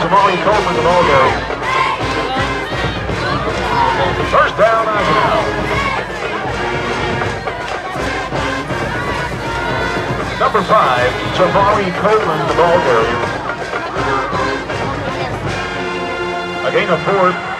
Tamari Coleman, the ball carrier. First down, I.K.E. Number 5, Tamari Coleman, the ball carrier. A gain of 4.